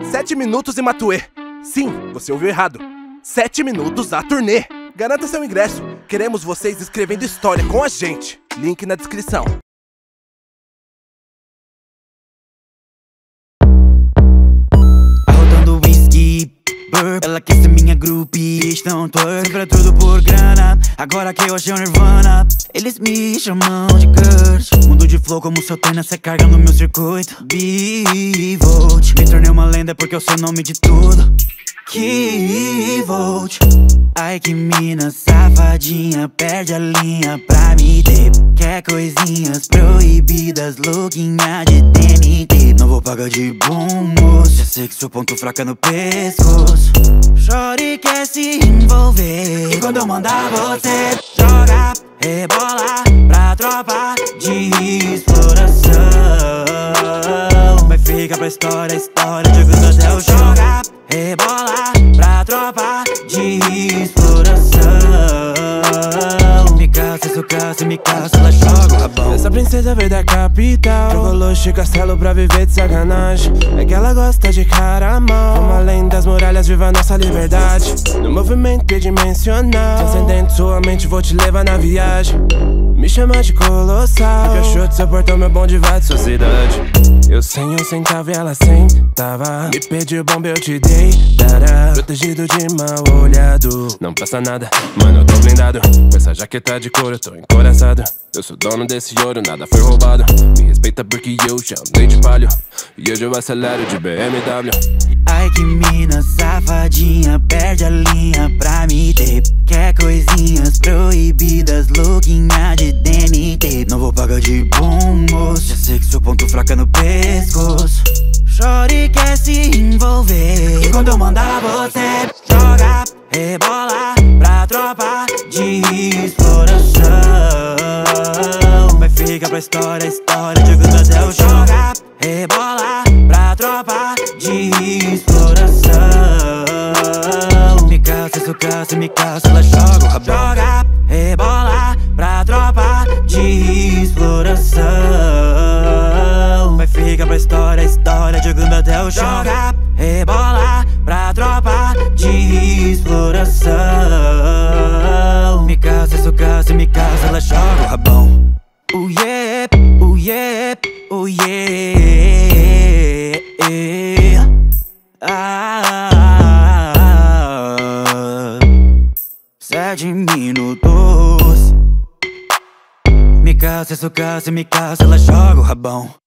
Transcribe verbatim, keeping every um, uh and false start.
Sete minutos em Matuê. Sim, você ouviu errado. Sete minutos a turnê. Garanta seu ingresso. Queremos vocês escrevendo história com a gente. Link na descrição. Arrotando whisky, burp. Ela quer ser minha groupie. Estão twerk, sempre é tudo por grana. Agora que eu achei o Nirvana, eles me chamam de Kurt. Mundo de flow como Sotana, cê carga no meu circuito. B-Volt, me tornei uma lenda porque eu sei o nome de tudo. K-Volt. Ai que mina safadinha, perde a linha pra me ter. Quer coisinhas proibidas, louquinha de T N T. Não vou pagar de bom moço, já sei que sou ponto fraca no pescoço. Shorty quer se envolver, e quando eu mandar você joga, rebola pra tropa de exploração. Vai ficar pra história, história, jogando até o jogar. Rebola pra tropa de exploração. Me caça, sucaça, me caça, ela joga o rabão. Essa princesa veio da capital, jogou luxo e castelo pra viver de sacanagem. É que ela gosta de cara mal. Vamos além das muralhas, viva nossa liberdade. No movimento tridimensional, transcendente sua mente, vou te levar na viagem. Me chama de colossal, cachorro do seu portão, meu bonde vai de sua cidade. Eu sem um centavo e ela sentava. Me pediu bomba, eu te dei, dará. Protegido de mal olhado, não passa nada, mano, eu tô blindado. Com essa jaqueta de couro, eu tô encoraçado. Eu sou dono desse ouro, nada foi roubado. Me respeita porque eu já andei de palio, e hoje eu acelero de B M W. Ai que mina safadinha, perde a linha pra me ter. Quer coisinhas proibidas, louquinha de D N T. Não vou pagar de bom moço, já sei que sou ponto fraca no pescoço. Shorty quer se envolver, e quando eu mandar você joga, rebola pra tropa de exploração. Vai ficar pra história, história, jogando até o joga, rebola pra tropa de exploração. Me caça, sucaça, me caça, ela joga o rabão. Joga, rebola pra tropa de exploração. Vai ficar pra história, história, jogando até o joga, rebola pra tropa de exploração. Me caça, sucaça, me caça, ela joga o rabão. Oh yeah, oh yeah, oh yeah. Ah, sete minutos. Me caça, sucaça, me caça, ela joga o rabão.